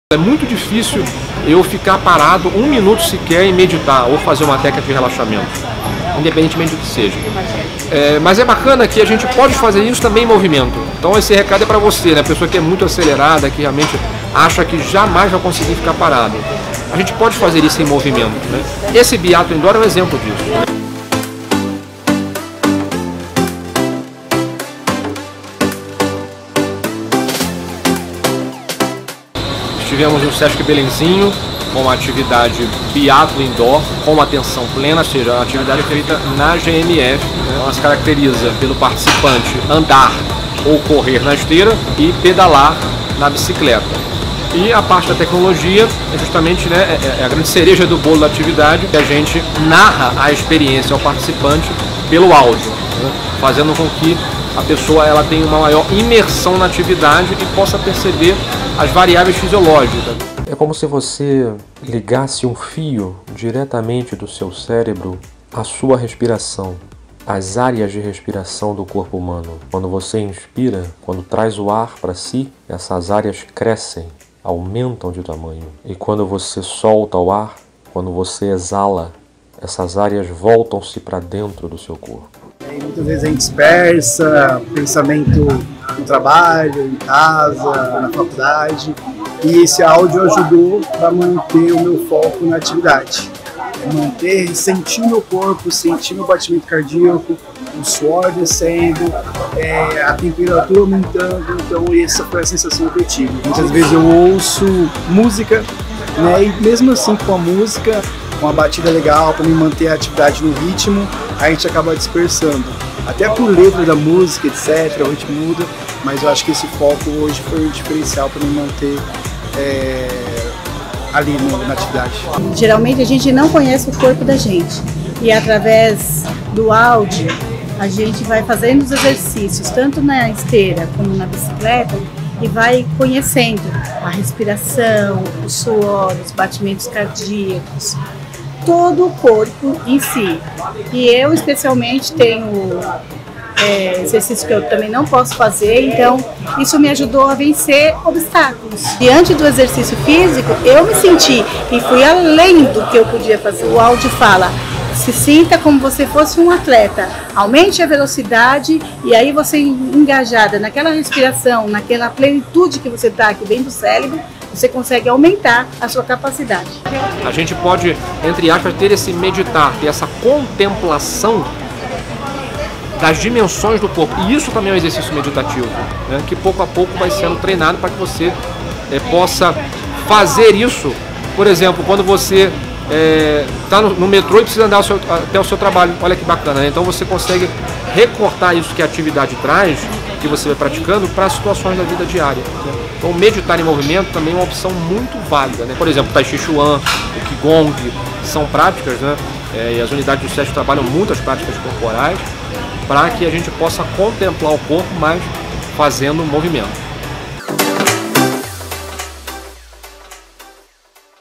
É muito difícil eu ficar parado um minuto sequer e meditar ou fazer uma técnica de relaxamento, independentemente do que seja. Mas é bacana que a gente pode fazer isso também em movimento. Então esse recado é para você, né? A pessoa que é muito acelerada, que realmente acha que jamais vai conseguir ficar parado. A gente pode fazer isso em movimento, né? Esse Biatlo Indoor é um exemplo disso. Estivemos no Sesc Belenzinho com uma atividade Biatlo Indoor com atenção plena, ou seja, a atividade feita na GMF, né? Ela se caracteriza pelo participante andar ou correr na esteira e pedalar na bicicleta. E a parte da tecnologia é justamente, né, a grande cereja do bolo da atividade, que a gente narra a experiência ao participante pelo áudio, né, fazendo com que a pessoa ela tenha uma maior imersão na atividade e possa perceber as variáveis fisiológicas. É como se você ligasse um fio diretamente do seu cérebro à sua respiração, às áreas de respiração do corpo humano. Quando você inspira, quando traz o ar para si, essas áreas crescem, aumentam de tamanho. E quando você solta o ar, quando você exala, essas áreas voltam-se para dentro do seu corpo. Muitas vezes a gente dispersa pensamento no trabalho, em casa, na faculdade, e esse áudio ajudou para manter o meu foco na atividade. Sentir meu corpo, sentir meu batimento cardíaco, o suor descendo, a temperatura aumentando, então essa foi a sensação que eu tive. Muitas vezes eu ouço música, né, e mesmo assim com a música, uma batida legal para me manter a atividade no ritmo, a gente acaba dispersando. Até por letra da música, etc, o ritmo muda, mas eu acho que esse foco hoje foi o diferencial para me manter ali na atividade. Geralmente a gente não conhece o corpo da gente e através do áudio a gente vai fazendo os exercícios, tanto na esteira como na bicicleta, e vai conhecendo a respiração, o suor, os batimentos cardíacos, todo o corpo em si. E eu especialmente tenho exercício que eu também não posso fazer, então isso me ajudou a vencer obstáculos. Diante do exercício físico, eu me senti e fui além do que eu podia fazer. O áudio fala: se sinta como você fosse um atleta, aumente a velocidade e aí você engajada naquela respiração, naquela plenitude que você está aqui dentro do cérebro, você consegue aumentar a sua capacidade. A gente pode, entre aspas, ter esse meditar, ter essa contemplação das dimensões do corpo. E isso também é um exercício meditativo, né, que pouco a pouco vai sendo treinado para que você possa fazer isso. Por exemplo, quando você está no metrô e precisa andar até o seu trabalho, olha que bacana, né? Então você consegue recortar isso que a atividade traz, que você vai praticando, para as situações da vida diária, né? Então meditar em movimento também é uma opção muito válida, né? Por exemplo, Tai Chi Chuan, o Qigong, são práticas, né? E as unidades do Sesc trabalham muito as práticas corporais para que a gente possa contemplar o corpo, mas fazendo movimento.